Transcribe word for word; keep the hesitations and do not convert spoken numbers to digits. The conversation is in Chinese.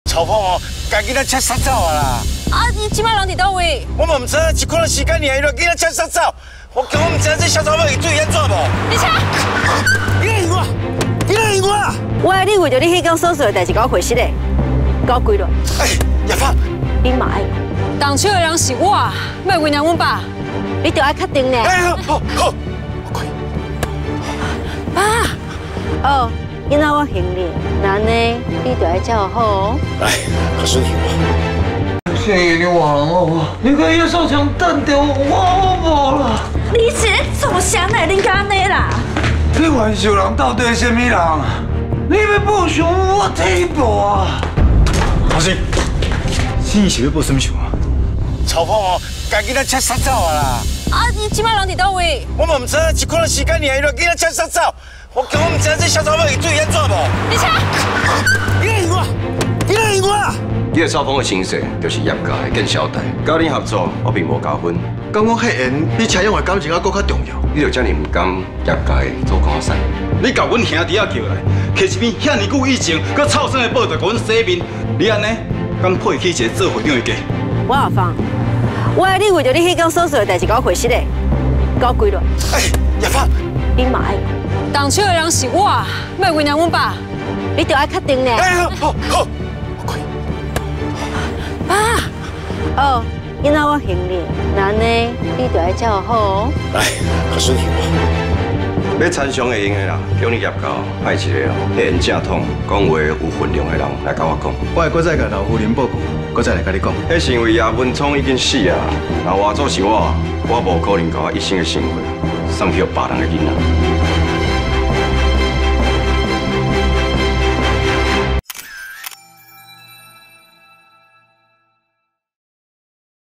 曹凤哦，家己咱车杀走啊啦！ 啊，你即摆人伫倒位？ 我嘛唔知一看到时间尔，伊就叫咱车杀走。我根本唔知这小曹凤伊对伊安怎无？ 你车！ 你来赢我！你来赢我！ 我爱你为着你迄天所做的代志搞回事嘞，搞规了。 哎，叶芳， 你嘛爱？ 动手的人是我，要为难阮爸。 你着爱确定呢。 哎，好，好，我可以。 爸。哦，囡仔我行你，那呢，你着爱照好。 来，可顺行我。 谢谢你忘了我，你跟叶少强等着我无啦。 你是做啥来恁家呢啦？ 你冤仇人到底是什么人？你要报仇，我替你报啊！ 老师，你是要报什么仇啊？ 曹凤哦，家己咱车杀走啊啦！ 啊，你即摆人伫倒位？ 我嘛唔知一看到时间尔，伊就叫咱车杀走。我根本唔知这小曹凤伊对伊安怎无？ 你车！ 你来赢我！你来赢我！ 叶少峰的形势就是业界的见小弟，甲你合作我并无加分。 敢讲迄言比车用的感情还搁较重要？ 你就这么唔甘业界做江山？ 你甲阮兄弟仔叫来，摕一篇遐尼久以前搁臭酸的报道甲阮洗面，你安尼敢配起一个做会长的家？ 我阿芳，我爱你为着你迄天所做的代志搞回事嘞，搞规了。 哎，叶芳， 你嘛爱？ 动手的人是我，要为难阮爸。 你着爱确定呢。 哎，好，好。 爸，哦，囡仔我行你，那呢，你着爱照好。 来，可顺行我。 要参详会用的人，叫你业界派一个哦，言正统、讲话有分量的人来甲我讲。 我会搁再甲老夫人报告，搁再来甲你讲。 迄是因为叶文聪已经死啊，若换做是我，我无可能甲我一生的生活送去别人的囡仔。